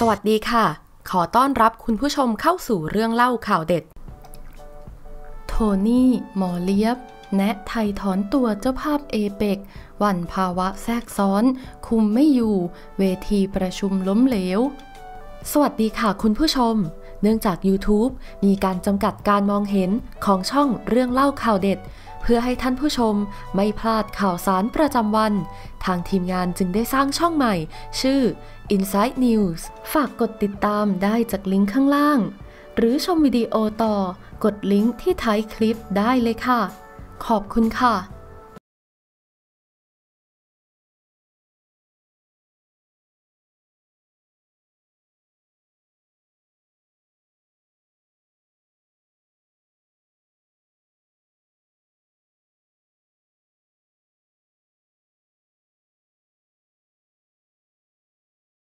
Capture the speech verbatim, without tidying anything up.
วัสดีค่ะขอต้อนรับคุณผู้ชมเข้าสู่เรื่องเล่าข่าวเด็ดโทนี่หมอเลียบแนะไทยถอนตัวเจ้าภาพเอเปกหวั่นภาวะแทรกซ้อนคุมไม่อยู่เวทีประชุมล้มเหลวสวัสดีค่ะคุณผู้ชมเนื่องจาก YouTube มีการจำกัดการมองเห็นของช่องเรื่องเล่าข่าวเด็ดเพื่อให้ท่านผู้ชมไม่พลาดข่าวสารประจำวันทางทีมงานจึงได้สร้างช่องใหม่ชื่อ Inside News ฝากกดติดตามได้จากลิงก์ข้างล่างหรือชมวิดีโอต่อกดลิงก์ที่ท้ายคลิปได้เลยค่ะขอบคุณค่ะ